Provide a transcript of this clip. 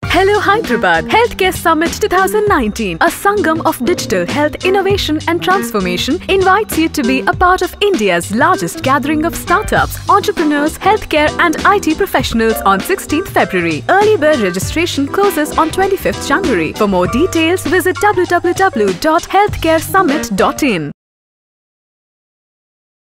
Hello Hyderabad Healthcare Summit 2019, a sangam of digital health innovation and transformation, invites you to be a part of India's largest gathering of startups, entrepreneurs, healthcare and IT professionals on 16th February. Early bird registration closes on 25th January. For more details, visit www.healthcaresummit.in.